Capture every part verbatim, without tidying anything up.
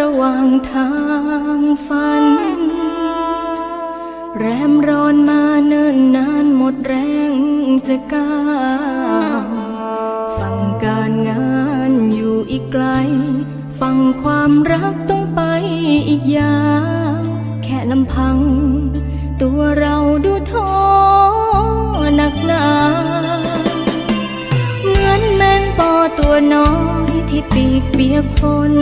ระหว่างทางฝันแรมร้อนมาเนิ่นนานหมดแรงจะก้าวฝั่งการงานอยู่อีกไกลฝั่งความรักต้องไปอีกยาวแค่ลำพังตัวเราดูท้อหนักหนาเหมือนแมงปอตัวน้อยที่ปีกเปียกฝน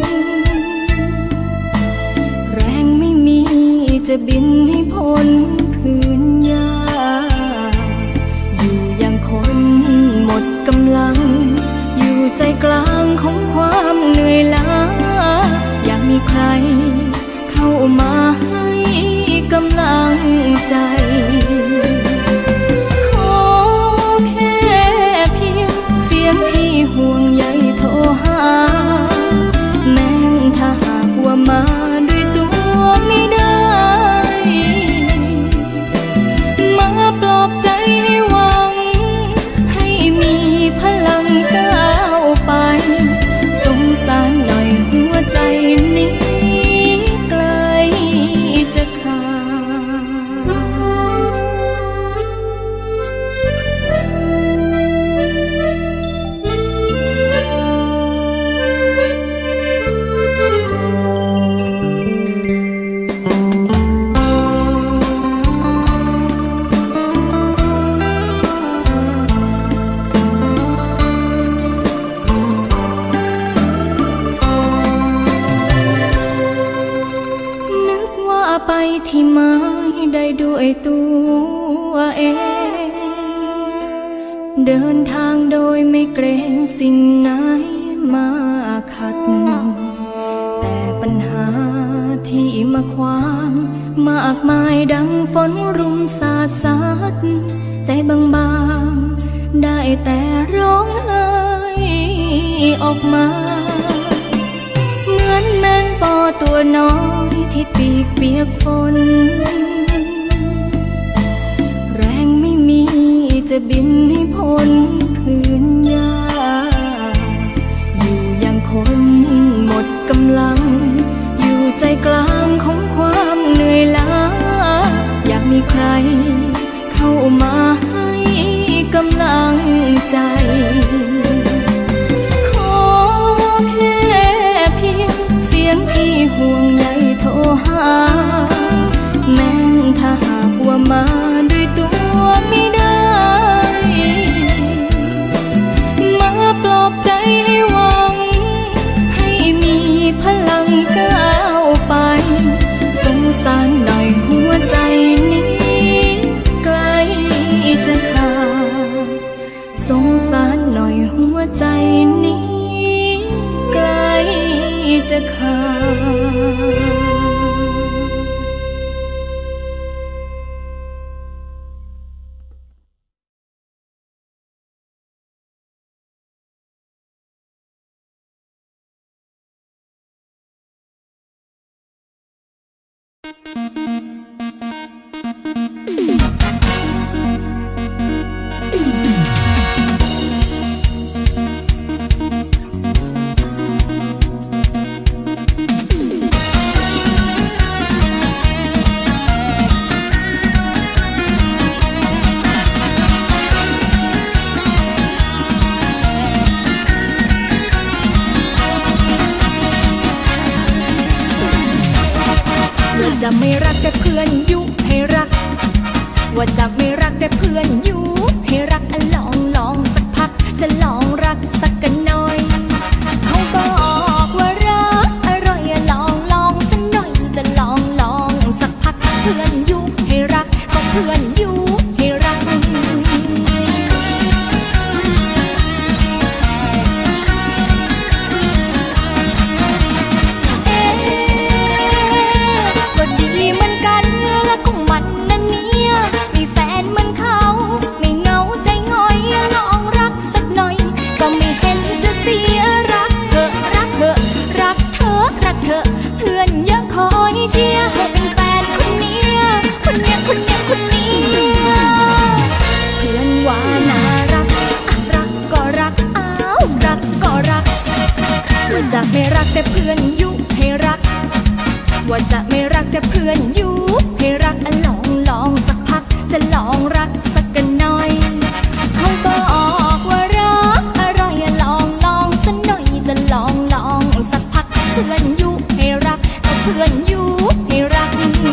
แรงไม่มีจะบินให้พ้นพื้นหญ้าอยู่อย่างคนหมดกำลังอยู่ใจกลางของความเหนื่อยล้าอยากมีใครเข้ามาให้กำลังใจขอแค่เพียงเสียงที่ห่วงใยโทรหาแม้ถ้าหากว่ามาด้วยตัวไม่ได้มาปลอบใจให้หวังให้มีพลังก้าวไปสงสารหน่อยหัวใจนี้ไกลจะขาดไปที่ไม้ได้ด้วยตัวเองเดินทางโดยไม่เกรงสิ่งไหนมาขัดแต่ปัญหาที่มาขวางมากมายดังฝนรุมสาดซัดใจบางๆได้แต่ร้องไห้ออกมาเหมือนแมงปอตัวน้อยที่ปีกเปียกฝนแรงไม่มีจะบินให้พ้นพื้นหญ้าอยู่อย่างคนหมดกำลังอยู่ใจกลางของความเหนื่อยล้าอยากมีใครเข้ามาให้กำลังใจขอแค่เพียงเสียงที่ห่วงใยโทรหาแม้ถ้าหากว่ามาด้วยตัวไม่ได้มาปลอบใจให้หวังให้มีพลังก้าวไปสงสารหน่อยหัวใจนี้ไกลจะขาดสงสารหน่อยหัวใจนี้ไกลจะขาด จะไม่รักแต่เพื่อนยุให้รักว่าจะไม่รักแต่เพื่อนยุให้รักลองลองสักพักจะลองรักสักกันหน่อยเขาบอกว่ารักอร่อยลองลองสักหน่อยจะลองลองสักพักเพื่อนยุให้รักก็เพื่อนยุให้รักเชียร์ให้เป็นแฟนคนนี้คนเนี้ยคนเนี้ยคนนี้เพื่อนว่าน่ารักรักก็รักอ้าวรักก็รักว่าจะไม่รักแต่เพื่อนยุให้รักว่าจะไม่รักแต่เพื่อนอยู่ให้รักอะลองลองสักพักจะลองรักสักกันหน่อยเขาบอกว่ารักอะไรอะลองลองสักหน่อยจะลองลองสักพักเพื่อนอยู่ให้รักก็เพื่อนอยู่ให้รัก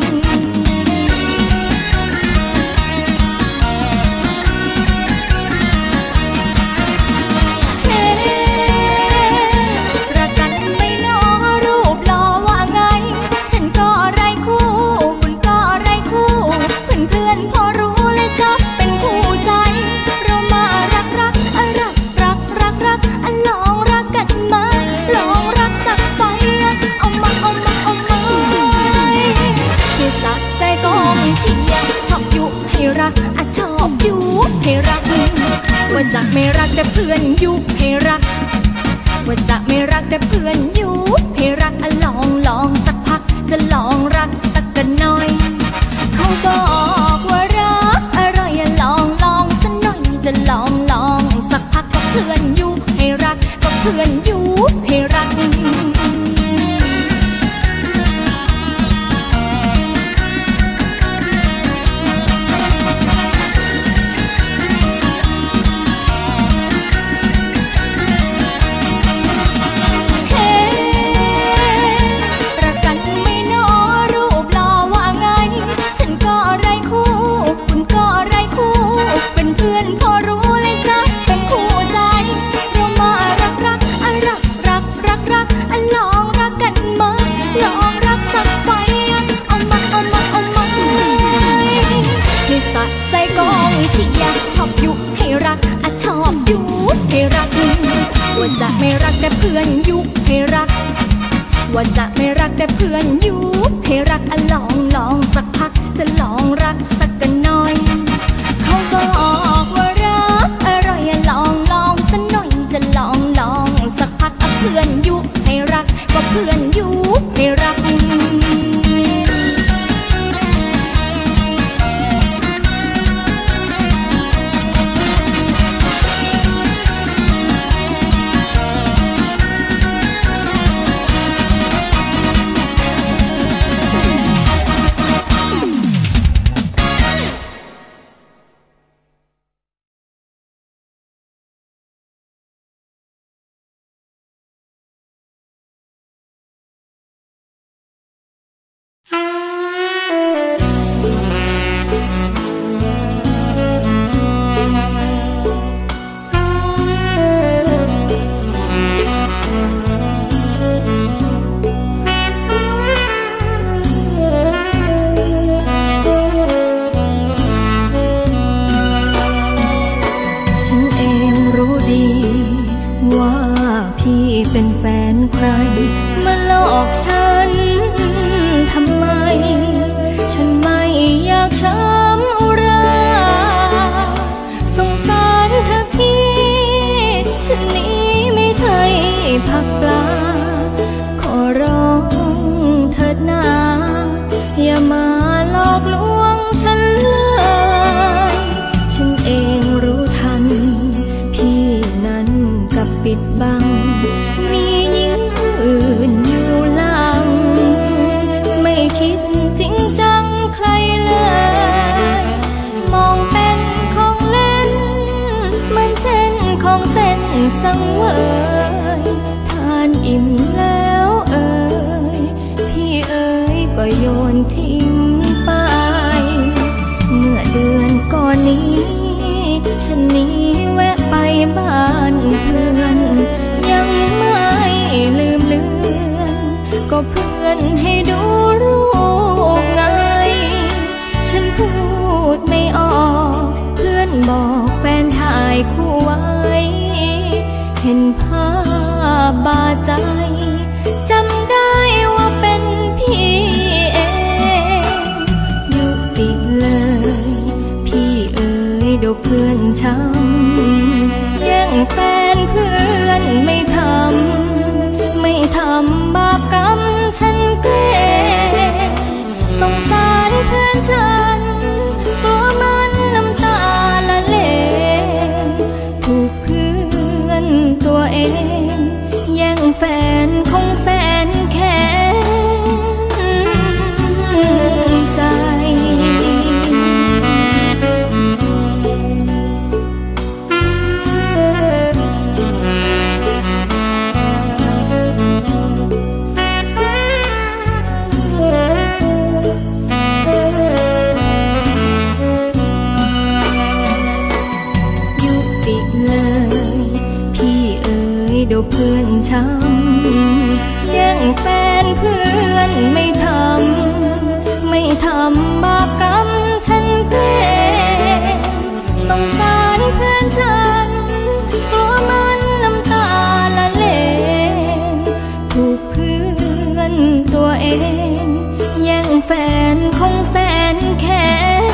ว่าจะไม่รักแต่เพื่อนยุให้รักว่าจะไม่รักแต่เพื่อนยุให้รักอะลองลองสักพักจะลองรักสักกันหน่อยเขาบอกว่ารักอะไรอะลองลองสักหน่อยจะลองลองสักพักก็เพื่อนยุให้รักก็เพื่อนยุให้รักว่าจะไม่รักแต่เพื่อนยุให้รักว่าจะไม่รักแต่เพื่อนยุให้รักอะลองลองสักพักจะลองรักสักกันหน่อยเขาบอกว่ารักอะไรอะลองลองสักหน่อยจะลองลองสักพักอะเพื่อนยุให้รักก็เพื่อนยุให้รักเป็นแฟนใครมาหลอกฉันทำไมฉันไม่อยากช้ำอุราสงสารเธอพี่ฉันนี้ไม่ใช่ผักปลาขอร้องเถิดนาอย่ามาหลอกลวงฉันเลยฉันเองรู้ทันพี่นั้นกับปิดบังมีหญิงอื่นอยู่หลังไม่คิดจริงจังใครเลยมองเป็นของเล่นเหมือนเส้นของเส้นสังเวยทานอิ่มแล้วเอ่ยพี่เอ๋ยก็โยนทิ้งไปเมื่อเดือนก่อนนี้ฉันนี้แวะไปบ้านเพื่อนยังไม่ลืมเลือนก็เพื่อนให้ดูรูปไงฉันพูดไม่ออกเพื่อนบอกแฟนถ่ายคู่ไว้เห็นภาพบาดใจจำได้ว่าเป็นพี่เองยุติเลยพี่เอ๋ยดูเพื่อนช้ำแย่งแฟนเพื่อนไม่ทำไม่ทำบาปกรรมฉันเกรงสงสารเพื่อนฉันกลัวมันน้ำตาละเลงถูกเพื่อนตัวเองแย่งแฟนคงแสนช้ำแย่งแฟนเพื่อนไม่ทำไม่ทำบาปกรรมฉันแกล้งสงสารเพื่อนฉันกลัวมันน้ำตาละเลงถูกเพื่อนตัวเองแย่งแฟนคงแสนแค้น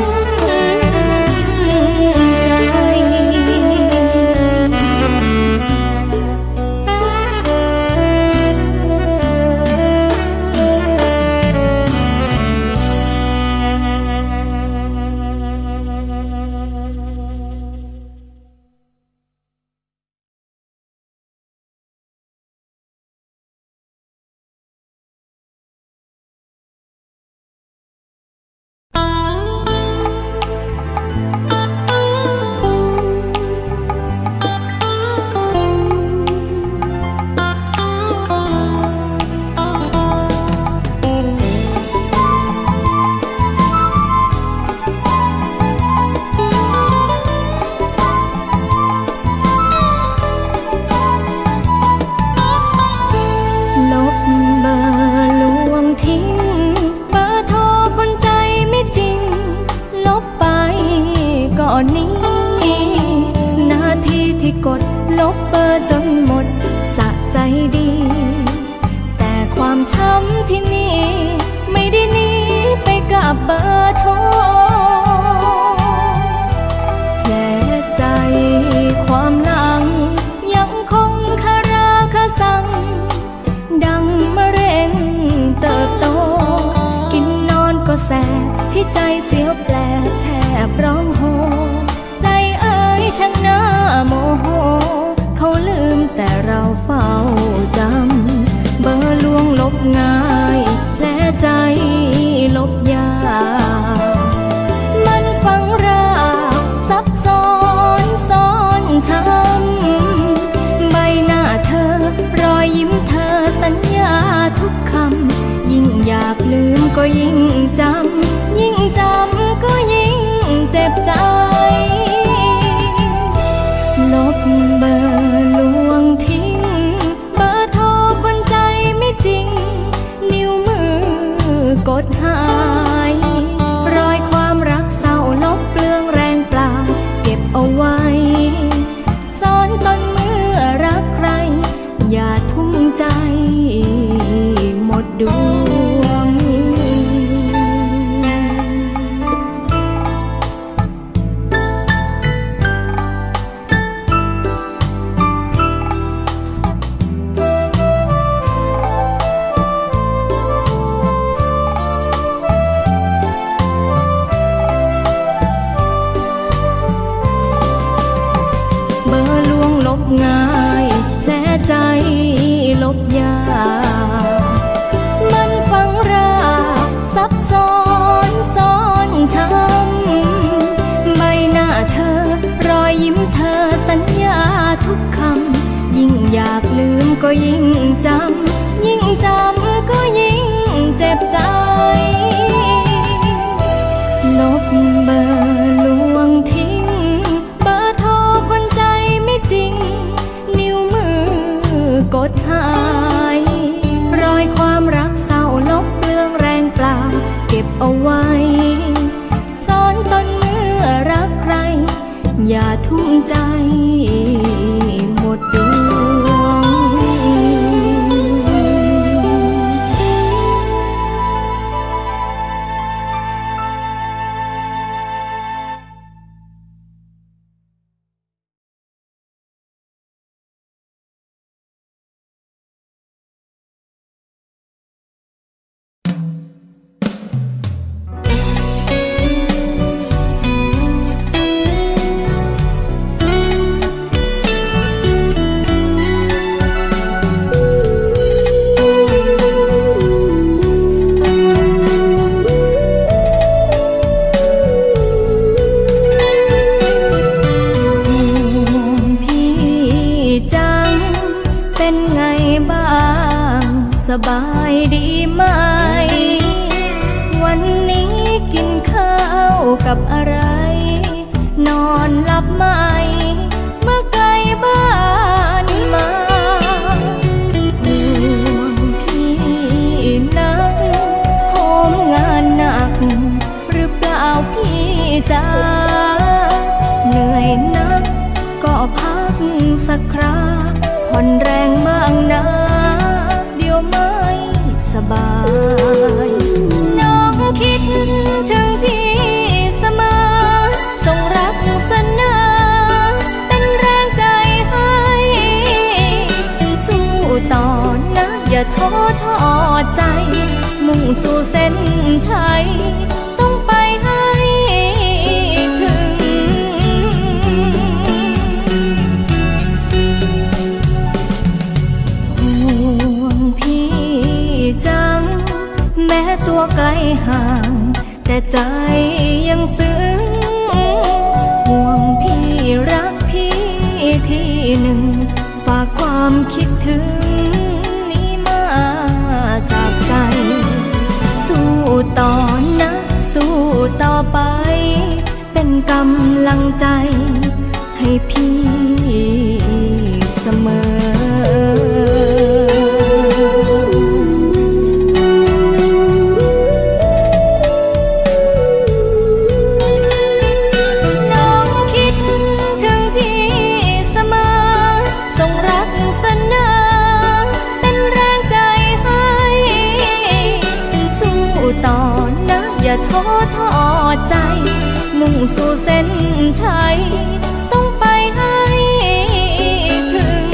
ก็ยิ่งจำยิ่งจำก็ยิ่งเจ็บใจลบเบอร์ลวงทิ้งเบอร์โทรคนใจไม่จริงนิ้วมือกดหายรอยความรักเศร้าลบเปลืองแรงเปล่าเก็บเอาไว้ซ่อนตอนเมื่อรักใครอย่าทุ่มใจหมดดวงง่ายแผลใจลบยากมันฝังรากซับซ้อนซ้อนช้ำใบหน้าเธอรอยยิ้มเธอสัญญาทุกคำยิ่งอยากลืมก็ยิ่งจำยิ่งจำก็ยิ่งเจ็บใจลบเบอร์ลวงทิ้งเบอร์โทรคนใจไม่จริงกดหายรอยความรักเศร้าลบเปลืองแรงเปล่าเก็บเอาไว้ซ่อนตอนเมื่อรักใครอย่าทุ่มใจหมดดวงสบายดีไหมวันนี้กินข้าวกับอะไรนอนหลับไหมเมื่อไกลบ้านมาสู่เส้นชัยต้องไปให้ถึงห่วงพี่จังแม้ตัวไกลห่างแต่ใจยังซึ้งห่วงพี่รักพี่ที่หนึ่งฝากความคิดถึงนี้มาจากใจสู้ต่อนะสู้ต่อไปเป็นกำลังใจให้พี่เสมออย่าท้อทอใจมุ่งสู่เส้นชัยต้องไปให้ถึง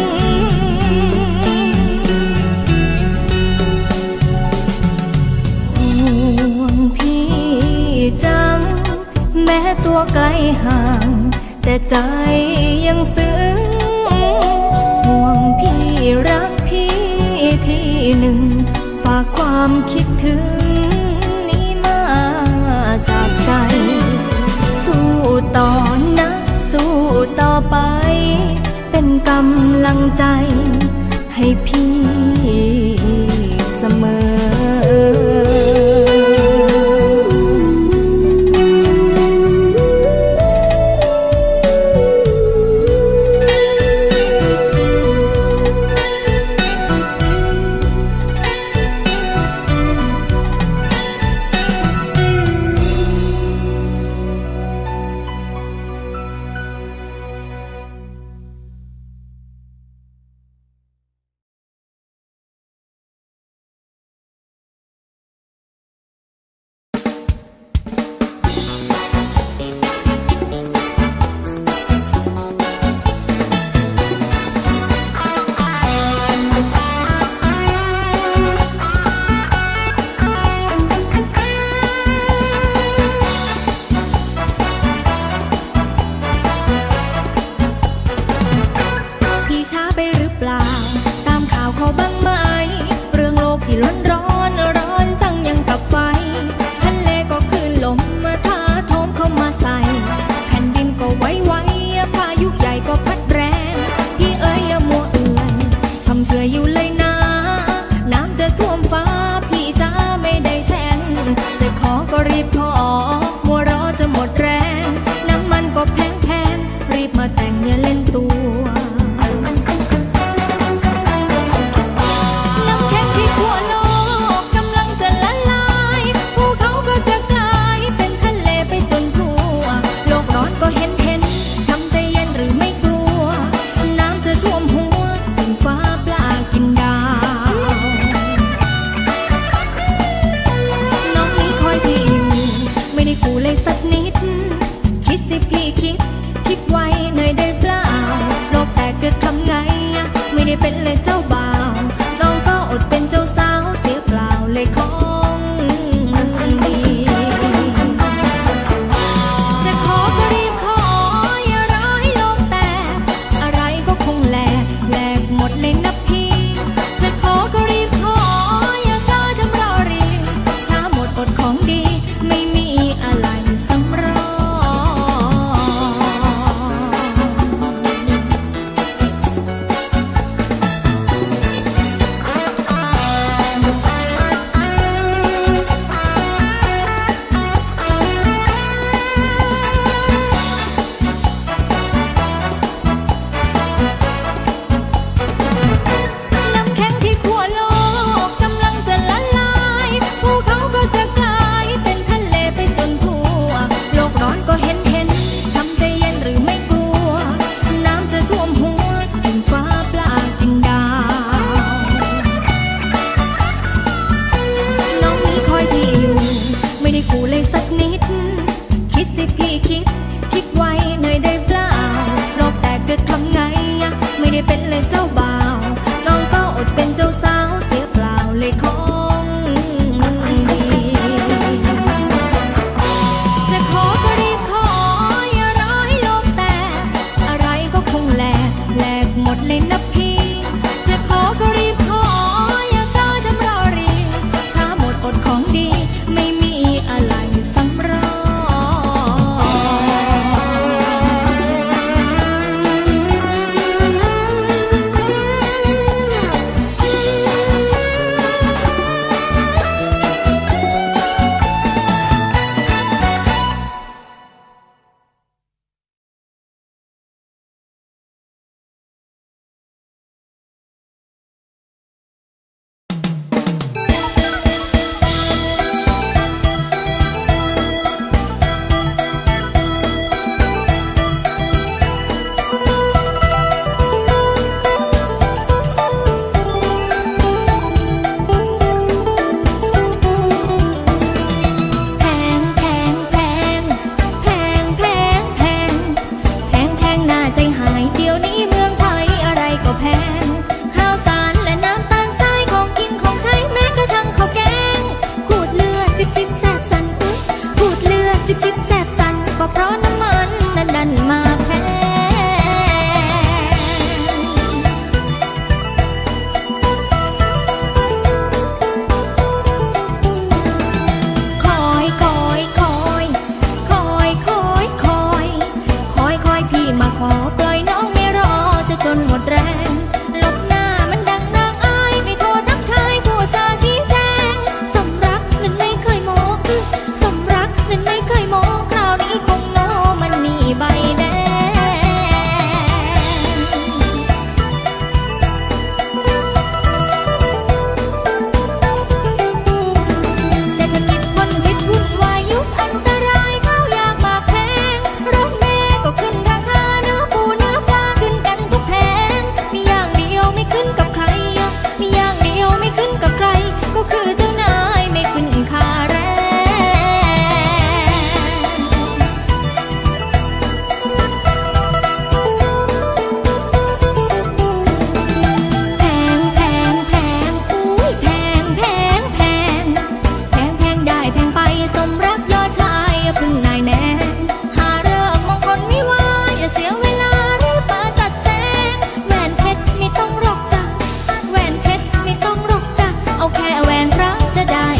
ห่วงพี่จังแม้ตัวไกลห่างแต่ใจยังซึ้งห่วงพี่รักพี่ที่หนึ่งฝากความคิดถึงจากใจสู้ต่อนะสู้ต่อไปเป็นกำลังใจให้พี่เสมอ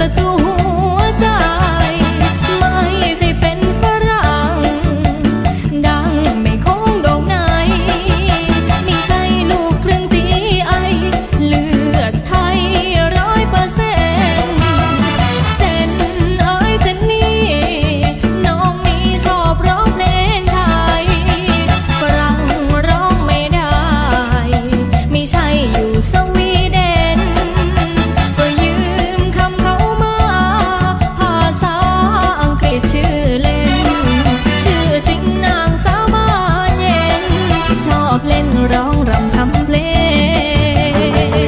ประตูหัวใจไม่ใช่เป็นฝรั่งดังไม่คงโด่งไหนไม่ใช่ลูกครึ่งจีไอเลือดไทยร้อยเปอร์เซ็นต์เจนเอ้ยเจนนี่น้องมีชอบร้องเพลงไทยฝรั่งร้องไม่ได้ไม่ใช่อยู่สวีเดนก็ยืมคำเขามาภาษาอังกฤษชื่อเล่นชื่อจริงนางสาวบ้านเย็นชอบเล่นร้องรำทำเพลง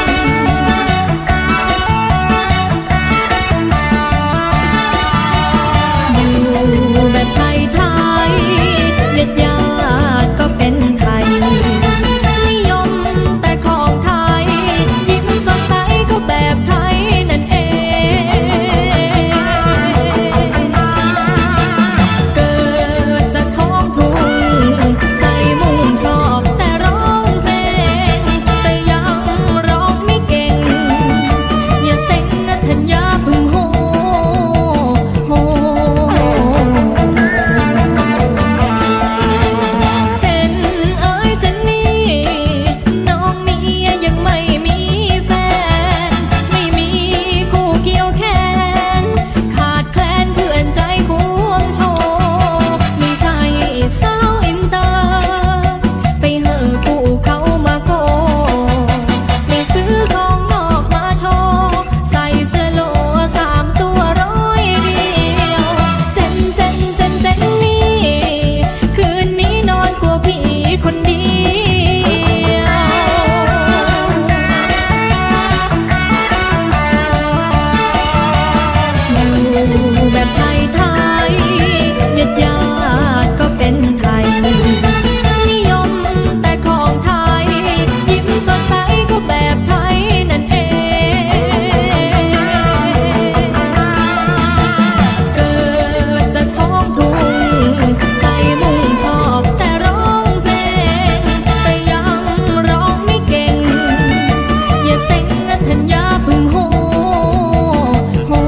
อยู่แบบไทยไทยญาติญาติก็เป็นไทยนิยมแต่ของไทยยิ้มสดใสก็แบบไทยนั่นเองเกิดจากท้องทุ่งใจมุ่งชอบแต่ร้องเพลงแต่ยังร้องไม่เก่งอย่าเซ็งนะธัญญาพึ่งโหโหเจนเอ้ยเจนนี่น้องเมียยังไม่มีแฟนไม่มีคู่เกี่ยวแขนขาดแคลนเพื่อนใจควงโชว์ไม่ใช่สาวอินเตอร์ไปเหอะคู่เขามาโกไม่ซื้อของนอกมาโชว์ใส่เสื้อโลสามตัวร้อยเดียวเจนเจนเจนเจนนี่คืนนี้นอนกลัวพี่คนเดียวอยู่แบบไทยไทยญาติญาติก็เป็นไทยนิยมแต่ของไทยยิ้มสดใสก็แบบไทยนั่นเองเกิดจากท้องทุ่งใจมุ่งชอบแต่ร้องเพลงแต่ยังร้องไม่เก่งอย่าเซ็งนะธัญญาพึ่งโหโห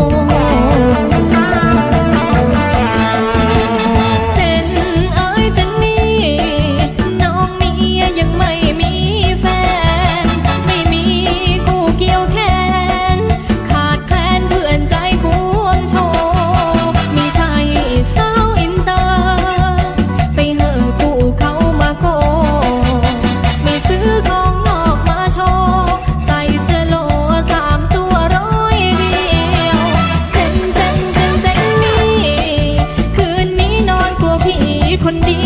เจนเอ้ยเจนนี่น้องเมียยังไม่มีแฟนไม่มีคู่เกี่ยวแขนขาดแคลนเพื่อนใจควงโชว์ไม่ใช่สาวอินเตอร์ไปเหอะคู่เขามาโกไม่ซื้อของนอกมาโชว์ใส่เสื้อโลสามตัวร้อยเดียวเจนเจนเจนเจนนี่คืนนี้นอนกลัวพี่คนเดียว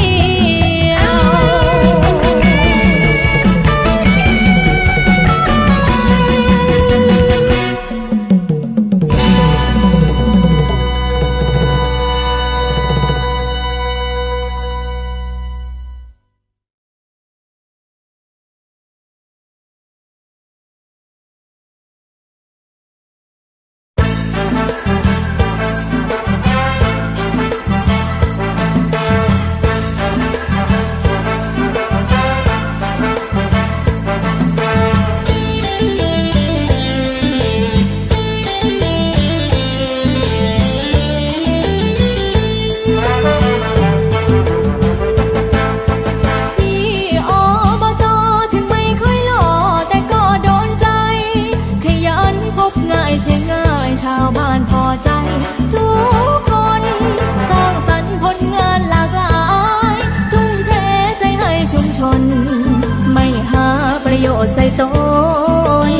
พี่อบตถึงไม่ค่อยหล่อแต่ก็โดนใจขยันพบง่ายใช้ง่ายชาวบ้านพอใจทุกคนสร้างสรรค์ผลงานหลากหลายทุ่มเทใจให้ชุมชนไม่หาประโยชน์ใส่ตน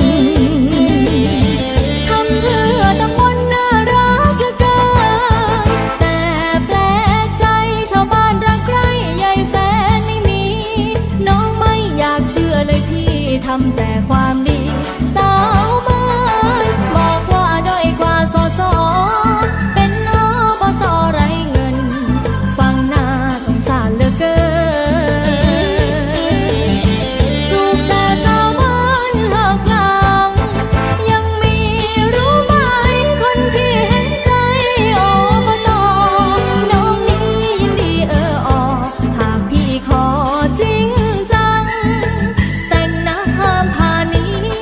ทำเพื่อตำบลน่ารักเหลือเกินแต่แปลกใจชาวบ้านรักใครใหญ่แฟนไม่มีน้องไม่อยากเชื่อเลยพี่ทำแต่ความดีสาวบ้านบอกว่าด้อยกว่าสอสอเป็นอบตไร้เงินฟังน่าสงสารเหลือเกินถูกแต่สาวบ้านหักหลังยังมีรู้ไหมคนที่เห็นใจอบตน้องนี้ยินดีเออออหากพี่ขอจริงจังแต่งนะห้ามพาหนี้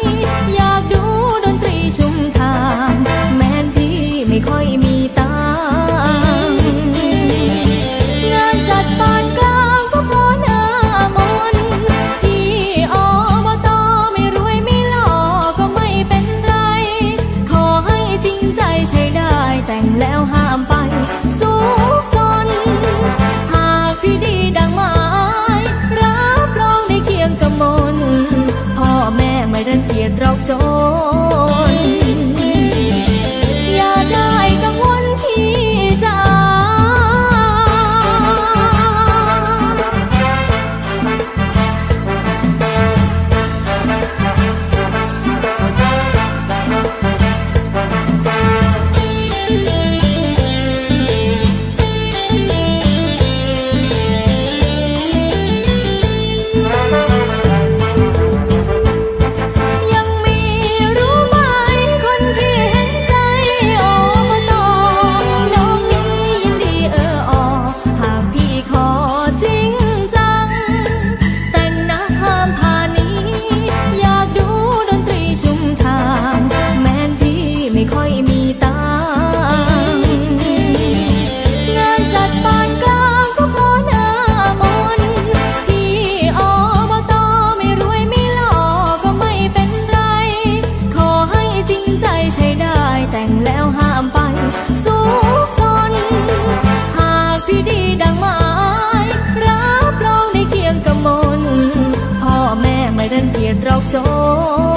น